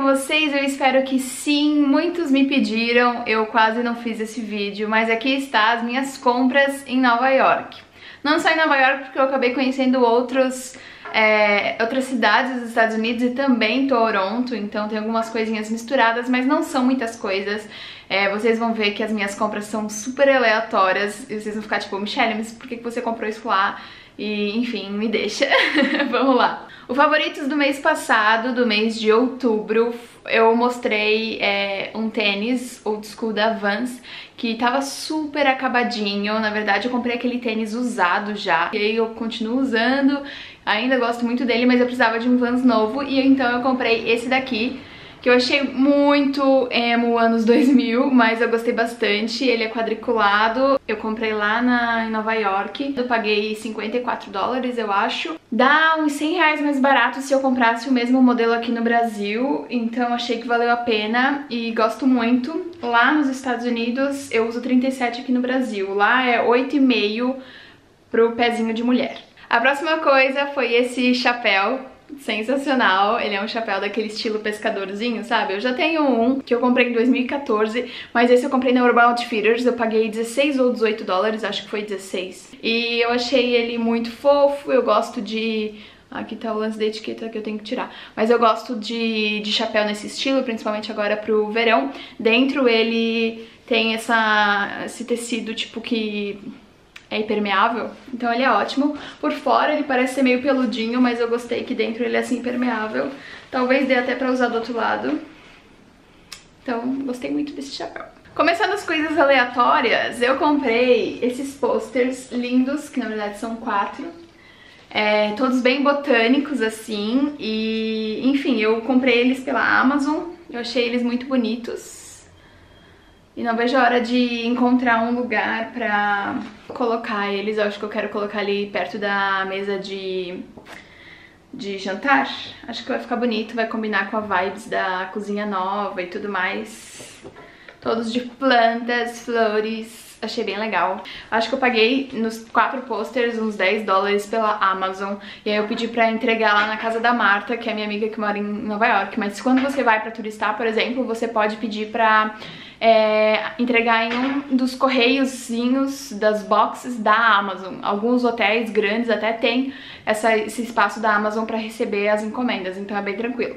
vocês? Eu espero que sim, muitos me pediram, eu quase não fiz esse vídeo, mas aqui está as minhas compras em Nova York. Não só em Nova York, porque eu acabei conhecendo outras cidades dos Estados Unidos e também Toronto, então tem algumas coisinhas misturadas, mas não são muitas coisas. Vocês vão ver que as minhas compras são super aleatórias e vocês vão ficar tipo, Michelle, mas por que você comprou isso lá? E enfim, me deixa. Vamos lá. O favoritos do mês passado, do mês de outubro, eu mostrei um tênis old school da Vans, que tava super acabadinho. Na verdade eu comprei aquele tênis usado já, e aí eu continuo usando, ainda gosto muito dele, mas eu precisava de um Vans novo, e então eu comprei esse daqui, que eu achei muito emo anos 2000, mas eu gostei bastante. Ele é quadriculado, eu comprei lá em Nova York, eu paguei 54 dólares, eu acho. Dá uns 100 reais mais barato se eu comprasse o mesmo modelo aqui no Brasil, então achei que valeu a pena e gosto muito. Lá nos Estados Unidos eu uso 37 aqui no Brasil, lá é 8,5 pro pezinho de mulher. A próxima coisa foi esse chapéu. Sensacional, ele é um chapéu daquele estilo pescadorzinho, sabe? Eu já tenho um que eu comprei em 2014, mas esse eu comprei na Urban Outfitters, eu paguei 16 ou 18 dólares, acho que foi 16. E eu achei ele muito fofo, eu gosto de... Aqui tá o lance da etiqueta que eu tenho que tirar. Mas eu gosto de chapéu nesse estilo, principalmente agora pro verão. Dentro ele tem esse tecido tipo que... é impermeável, então ele é ótimo. Por fora ele parece ser meio peludinho, mas eu gostei que dentro ele é assim impermeável. Talvez dê até pra usar do outro lado. Então gostei muito desse chapéu. Começando as coisas aleatórias, eu comprei esses posters lindos, que na verdade são 4. Todos bem botânicos assim, e enfim, eu comprei eles pela Amazon. Eu achei eles muito bonitos. E não vejo a hora de encontrar um lugar pra colocar eles. Eu acho que eu quero colocar ali perto da mesa de jantar. Acho que vai ficar bonito, vai combinar com a vibes da cozinha nova e tudo mais. Todos de plantas, flores. Achei bem legal. Acho que eu paguei nos 4 posters uns 10 dólares pela Amazon. E aí eu pedi pra entregar lá na casa da Marta, que é minha amiga que mora em Nova York. Mas quando você vai pra turistar, por exemplo, você pode pedir pra... entregar em um dos correiozinhos das boxes da Amazon. Alguns hotéis grandes até tem esse espaço da Amazon para receber as encomendas, então é bem tranquilo.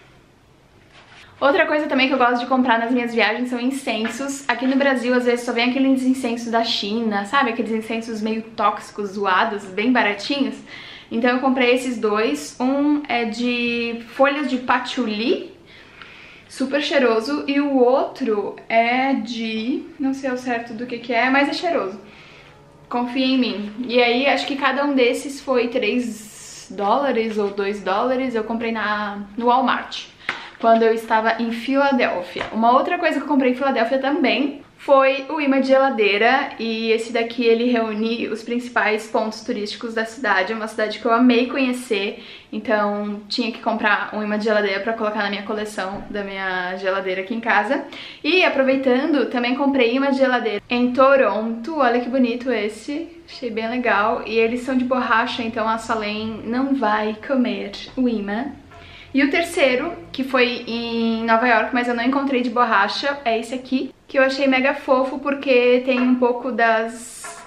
Outra coisa também que eu gosto de comprar nas minhas viagens são incensos. Aqui no Brasil às vezes só vem aqueles incensos da China, sabe? Aqueles incensos meio tóxicos, zoados, bem baratinhos. Então eu comprei esses dois. Um é de folhas de patchouli, super cheiroso, e o outro é de... não sei ao certo do que é, mas é cheiroso. Confia em mim. E aí, acho que cada um desses foi 3 dólares ou 2 dólares. Eu comprei no Walmart, quando eu estava em Filadélfia. Uma outra coisa que eu comprei em Filadélfia também foi o imã de geladeira, e esse daqui ele reúne os principais pontos turísticos da cidade. É uma cidade que eu amei conhecer, então tinha que comprar um imã de geladeira pra colocar na minha coleção da minha geladeira aqui em casa. E aproveitando, também comprei imã de geladeira em Toronto. Olha que bonito esse, achei bem legal. E eles são de borracha, então a Salem não vai comer o imã. E o terceiro, que foi em Nova York, mas eu não encontrei de borracha, é esse aqui, que eu achei mega fofo porque tem um pouco das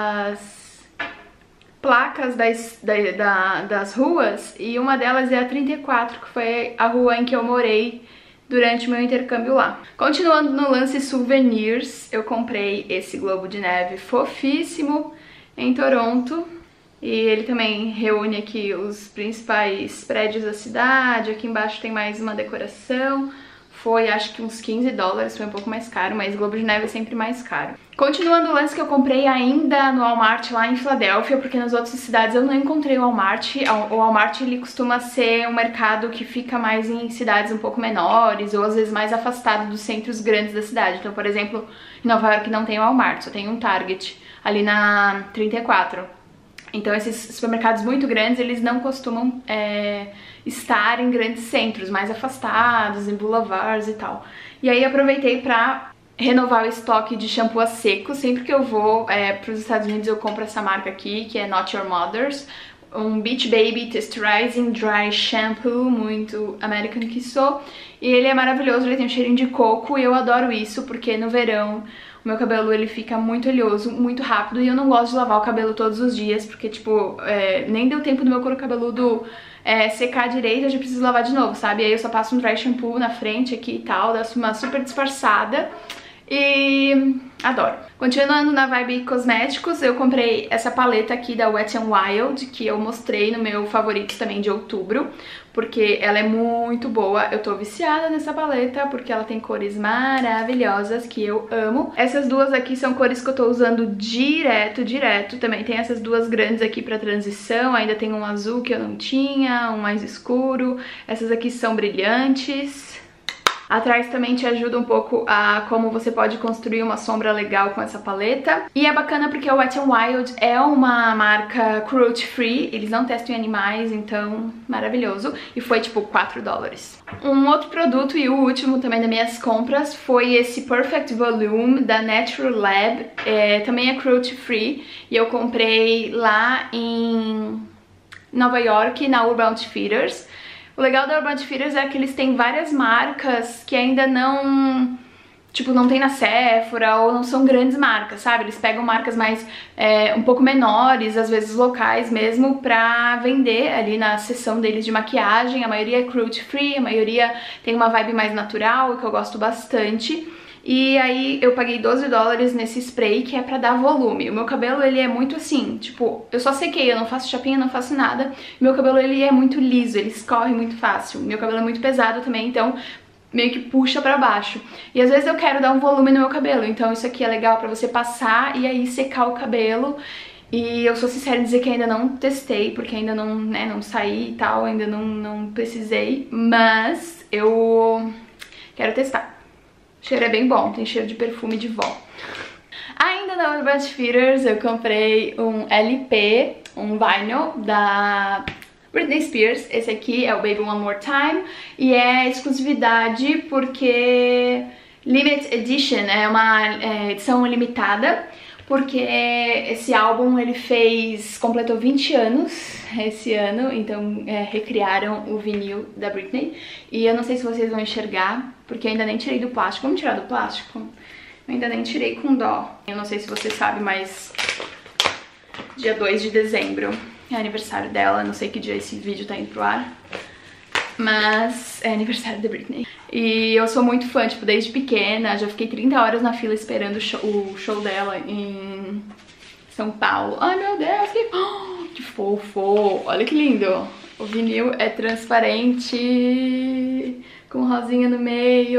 placas das ruas, e uma delas é a 34, que foi a rua em que eu morei durante o meu intercâmbio lá. Continuando no lance souvenirs, eu comprei esse globo de neve fofíssimo em Toronto. E ele também reúne aqui os principais prédios da cidade. Aqui embaixo tem mais uma decoração. Foi acho que uns 15 dólares, foi um pouco mais caro, mas globo de neve é sempre mais caro. Continuando o lance que eu comprei ainda no Walmart lá em Filadélfia, porque nas outras cidades eu não encontrei o Walmart. O Walmart ele costuma ser um mercado que fica mais em cidades um pouco menores, ou às vezes mais afastado dos centros grandes da cidade. Então, por exemplo, em Nova York não tem o Walmart, só tem um Target ali na 34. Então esses supermercados muito grandes, eles não costumam estar em grandes centros, mais afastados, em boulevards e tal. E aí aproveitei pra renovar o estoque de shampoo a seco. Sempre que eu vou para os Estados Unidos eu compro essa marca aqui, que é Not Your Mother's. um Beach Baby Texturizing Dry Shampoo, muito American que sou. E ele é maravilhoso, ele tem um cheirinho de coco e eu adoro isso, porque no verão o meu cabelo ele fica muito oleoso, muito rápido, e eu não gosto de lavar o cabelo todos os dias, porque tipo, nem deu tempo do meu couro cabeludo secar direito, eu já preciso lavar de novo, sabe? Aí eu só passo um dry shampoo na frente aqui e tal, dá uma super disfarçada. E adoro. Continuando na vibe cosméticos, eu comprei essa paleta aqui da Wet n Wild, que eu mostrei no meu favoritos também de outubro, porque ela é muito boa. Eu tô viciada nessa paleta, porque ela tem cores maravilhosas que eu amo. Essas duas aqui são cores que eu tô usando direto. Também tem essas duas grandes aqui pra transição, ainda tem um azul que eu não tinha, um mais escuro. Essas aqui são brilhantes. Atrás também te ajuda um pouco a como você pode construir uma sombra legal com essa paleta. E é bacana porque o Wet n Wild é uma marca cruelty free, eles não testam em animais, então maravilhoso. E foi tipo $4. Um outro produto e o último também das minhas compras foi esse Perfect Volume da Natural Lab, também é cruelty free, e eu comprei lá em Nova York, na Urban Outfitters. O legal da Urban Outfitters é que eles têm várias marcas que ainda não, tipo, não tem na Sephora ou não são grandes marcas, sabe? Eles pegam marcas mais, um pouco menores, às vezes locais mesmo, pra vender ali na seção deles de maquiagem. A maioria é cruelty free, a maioria tem uma vibe mais natural, que eu gosto bastante. E aí eu paguei $12 nesse spray que é pra dar volume. O meu cabelo, ele é muito assim, tipo, eu só sequei, eu não faço chapinha, não faço nada. Meu cabelo, ele é muito liso, ele escorre muito fácil. Meu cabelo é muito pesado também, então meio que puxa pra baixo. E às vezes eu quero dar um volume no meu cabelo, então isso aqui é legal pra você passar e aí secar o cabelo. E eu sou sincera em dizer que ainda não testei, porque ainda não, né, não saí e tal, ainda não precisei. Mas eu quero testar. O cheiro é bem bom, tem cheiro de perfume de vó. Ainda na Urban Outfitters eu comprei um LP, um vinyl da Britney Spears. Esse aqui é o Baby One More Time e é exclusividade porque Limited Edition, é uma edição limitada, porque esse álbum ele completou 20 anos esse ano, então recriaram o vinil da Britney. E eu não sei se vocês vão enxergar, porque eu ainda nem tirei do plástico. Vamos tirar do plástico? Eu ainda nem tirei com dó. Eu não sei se você sabe, mas dia 2 de dezembro é aniversário dela. Não sei que dia esse vídeo tá indo pro ar, mas é aniversário da Britney. E eu sou muito fã, tipo, desde pequena. Já fiquei 30 horas na fila esperando o show dela em São Paulo. Ai, meu Deus, que fofo! Olha que lindo! O vinil é transparente, com rosinha no meio.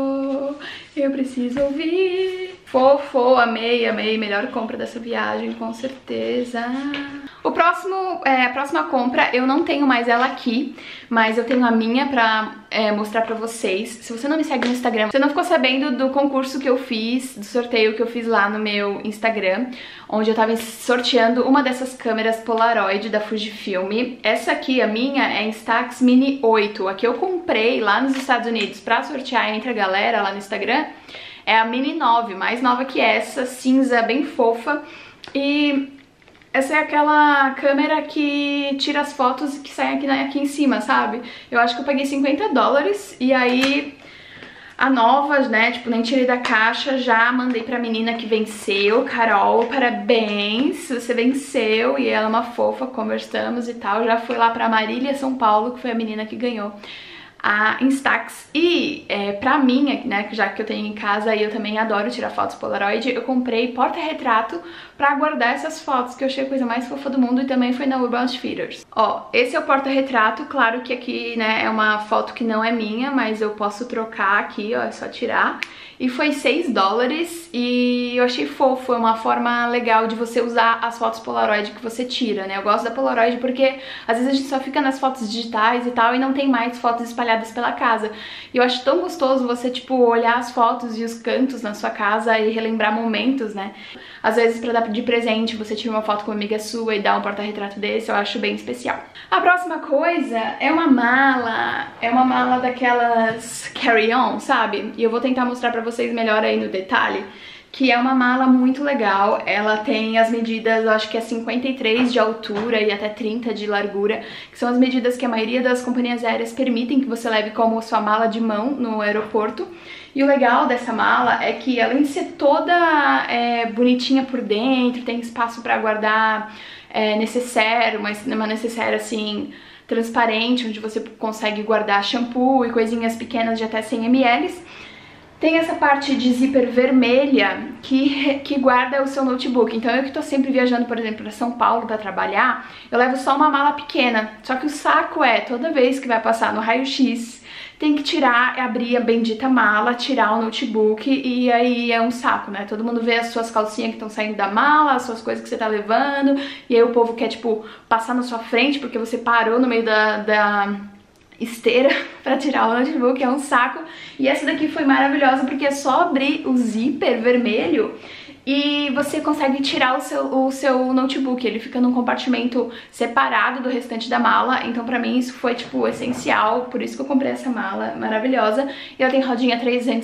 Eu preciso ouvir. Fofo, amei, melhor compra dessa viagem, com certeza. A próxima compra, eu não tenho mais ela aqui, mas eu tenho a minha pra mostrar pra vocês. Se você não me segue no Instagram, você não ficou sabendo do concurso que eu fiz, do sorteio que eu fiz lá no meu Instagram, onde eu tava sorteando uma dessas câmeras Polaroid da Fujifilm. Essa aqui, a minha, é Instax Mini 8. A que eu comprei lá nos Estados Unidos pra sortear entre a galera lá no Instagram é a Mini 9, mais nova que essa, cinza, bem fofa. E essa é aquela câmera que tira as fotos que saem aqui em cima, sabe? Eu acho que eu paguei $50 e aí a nova, né, tipo, nem tirei da caixa, já mandei pra menina que venceu. Carol, parabéns, você venceu. E ela é uma fofa, conversamos e tal. Já fui lá pra Marília, São Paulo, que foi a menina que ganhou a Instax. E pra mim, né, já que eu tenho em casa e eu também adoro tirar fotos Polaroid, eu comprei porta-retrato pra guardar essas fotos, que eu achei a coisa mais fofa do mundo, e também foi na Urban Outfitters. Ó, esse é o porta-retrato, claro que aqui, né, é uma foto que não é minha, mas eu posso trocar aqui, ó, é só tirar. E foi $6 e eu achei fofo, é uma forma legal de você usar as fotos Polaroid que você tira, né? Eu gosto da Polaroid porque às vezes a gente só fica nas fotos digitais e tal e não tem mais fotos espalhadas pela casa. E eu acho tão gostoso você, tipo, olhar as fotos e os cantos na sua casa e relembrar momentos, né? Às vezes pra dar de presente você tira uma foto com uma amiga sua e dá um porta-retrato desse, eu acho bem especial. A próxima coisa é uma mala daquelas carry-on, sabe? E eu vou tentar mostrar pra vocês melhor aí no detalhe. que é uma mala muito legal. Ela tem as medidas, eu acho que é 53 de altura e até 30 de largura, que são as medidas que a maioria das companhias aéreas permitem que você leve como sua mala de mão no aeroporto. E o legal dessa mala é que, além de ser toda bonitinha por dentro, tem espaço para guardar necessaire, uma necessaire assim transparente, onde você consegue guardar shampoo e coisinhas pequenas de até 100 ml. Tem essa parte de zíper vermelha que guarda o seu notebook. Então eu que tô sempre viajando, por exemplo, para São Paulo para trabalhar, eu levo só uma mala pequena. Só que o saco toda vez que vai passar no raio-x, tem que tirar, abrir a bendita mala, tirar o notebook, e aí é um saco, né? Todo mundo vê as suas calcinhas que estão saindo da mala, as suas coisas que você tá levando, e aí o povo quer, tipo, passar na sua frente porque você parou no meio da esteira pra tirar o notebook, é um saco. E essa daqui foi maravilhosa porque é só abrir o zíper vermelho e você consegue tirar o seu notebook. Ele fica num compartimento separado do restante da mala. Então pra mim isso foi tipo essencial, por isso que eu comprei essa mala maravilhosa. E ela tem rodinha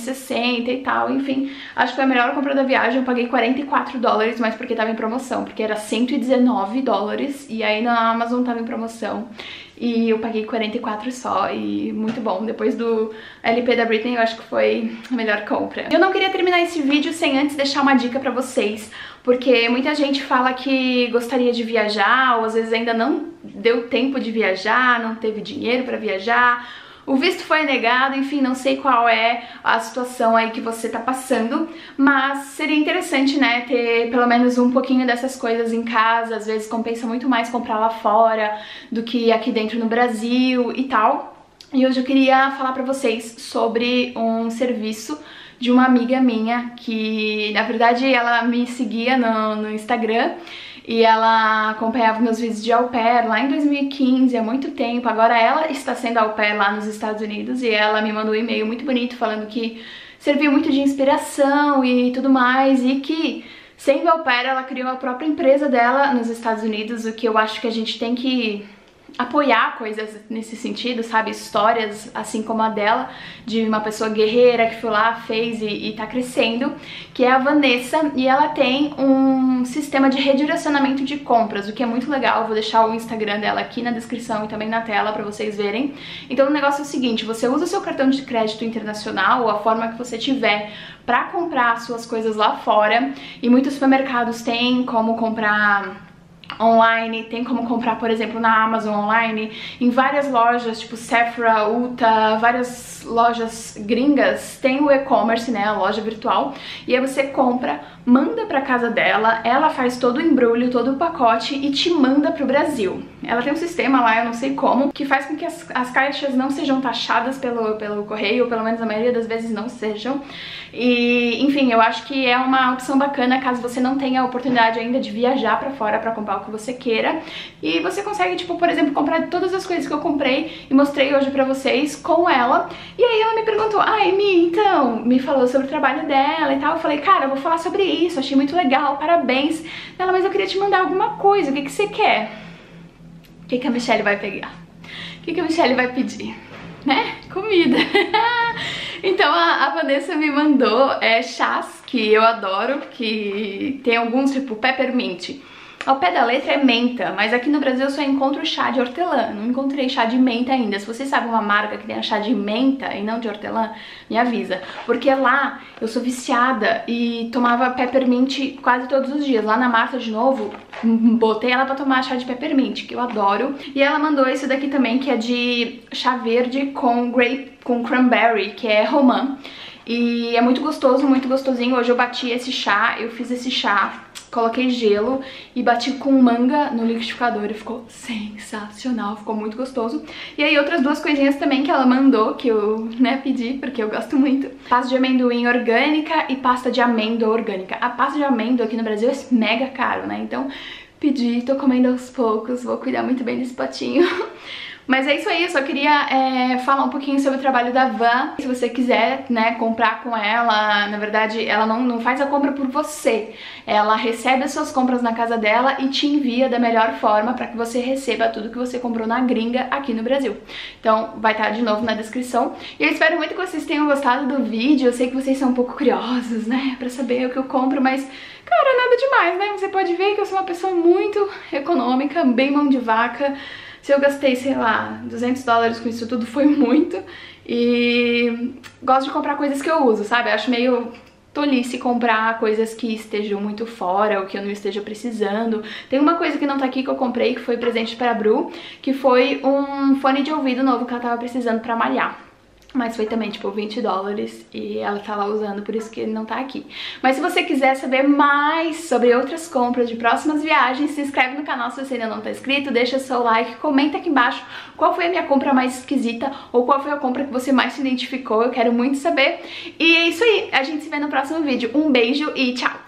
360 e tal, enfim. Acho que foi a melhor compra da viagem. Eu paguei 44 dólares, mas porque tava em promoção, porque era 119 dólares e aí na Amazon tava em promoção. E eu paguei 44 só, e muito bom. Depois do LP da Britney, eu acho que foi a melhor compra. Eu não queria terminar esse vídeo sem antes deixar uma dica pra vocês, porque muita gente fala que gostaria de viajar, ou às vezes ainda não deu tempo de viajar, não teve dinheiro pra viajar, o visto foi negado, enfim, não sei qual é a situação aí que você tá passando, mas seria interessante, né, ter pelo menos um pouquinho dessas coisas em casa. Às vezes compensa muito mais comprar lá fora do que aqui dentro no Brasil e tal. E hoje eu queria falar pra vocês sobre um serviço de uma amiga minha que, na verdade, ela me seguia no Instagram e ela acompanhava meus vídeos de au pair lá em 2015, há muito tempo. Agora ela está sendo au pair lá nos Estados Unidos e ela me mandou um e-mail muito bonito falando que serviu muito de inspiração e tudo mais, e que, sendo au pair, ela criou a própria empresa dela nos Estados Unidos, o que eu acho que a gente tem que apoiar coisas nesse sentido, sabe? Histórias assim como a dela, de uma pessoa guerreira que foi lá, fez e tá crescendo, que é a Vanessa, e ela tem um sistema de redirecionamento de compras, o que é muito legal. Eu vou deixar o Instagram dela aqui na descrição e também na tela pra vocês verem. Então o negócio é o seguinte: você usa o seu cartão de crédito internacional ou a forma que você tiver pra comprar suas coisas lá fora, e muitos supermercados têm como comprar online, tem como comprar, por exemplo, na Amazon online, em várias lojas, tipo Sephora, Ulta, várias lojas gringas, tem o e-commerce, né, a loja virtual, e aí você compra, manda pra casa dela, ela faz todo o embrulho, todo o pacote e te manda pro Brasil. Ela tem um sistema lá, eu não sei como, que faz com que as caixas não sejam taxadas pelo correio, ou pelo menos a maioria das vezes não sejam. E, enfim, eu acho que é uma opção bacana caso você não tenha a oportunidade ainda de viajar pra fora pra comprar o que você queira. E você consegue, tipo, por exemplo, comprar todas as coisas que eu comprei e mostrei hoje pra vocês com ela. E aí ela me perguntou: ai, Mi, então, me falou sobre o trabalho dela e tal. Eu falei: cara, eu vou falar sobre isso, achei muito legal, parabéns. Ela: mas eu queria te mandar alguma coisa, o que que você quer? O que que a Michelle vai pegar? O que que a Michelle vai pedir? Né? Comida. Então a Vanessa me mandou chás que eu adoro, que tem alguns tipo peppermint. Ao pé da letra é menta, mas aqui no Brasil eu só encontro chá de hortelã, não encontrei chá de menta ainda. Se você sabe uma marca que tem chá de menta e não de hortelã, me avisa. Porque lá eu sou viciada e tomava peppermint quase todos os dias. Lá na Marta, de novo, botei ela pra tomar chá de peppermint, que eu adoro. E ela mandou esse daqui também, que é de chá verde com cranberry, que é romã. E é muito gostoso, muito gostosinho. Hoje eu bati esse chá, eu fiz esse chá, coloquei gelo e bati com manga no liquidificador e ficou sensacional, ficou muito gostoso. E aí outras duas coisinhas também que ela mandou, que eu, né, pedi, porque eu gosto muito. Pasta de amendoim orgânica e pasta de amêndoa orgânica. A pasta de amêndoa aqui no Brasil é mega caro, né, então pedi, tô comendo aos poucos, vou cuidar muito bem desse potinho. Mas é isso aí, eu só queria falar um pouquinho sobre o trabalho da Van. Se você quiser, né, comprar com ela, na verdade, ela não faz a compra por você. Ela recebe as suas compras na casa dela e te envia da melhor forma para que você receba tudo que você comprou na gringa aqui no Brasil. Então vai estar de novo na descrição. E eu espero muito que vocês tenham gostado do vídeo. Eu sei que vocês são um pouco curiosos, né, pra saber o que eu compro, mas, cara, nada demais, né? Você pode ver que eu sou uma pessoa muito econômica, bem mão de vaca. Se eu gastei, sei lá, $200 com isso tudo, foi muito. E gosto de comprar coisas que eu uso, sabe? Eu acho meio tolice comprar coisas que estejam muito fora ou que eu não esteja precisando. Tem uma coisa que não tá aqui que eu comprei, que foi presente pra Bru, que foi um fone de ouvido novo que ela tava precisando pra malhar. Mas foi também, tipo, $20 e ela tá lá usando, por isso que ele não tá aqui. Mas se você quiser saber mais sobre outras compras de próximas viagens, se inscreve no canal se você ainda não tá inscrito, deixa seu like, comenta aqui embaixo qual foi a minha compra mais esquisita ou qual foi a compra que você mais se identificou, eu quero muito saber. E é isso aí, a gente se vê no próximo vídeo. Um beijo e tchau!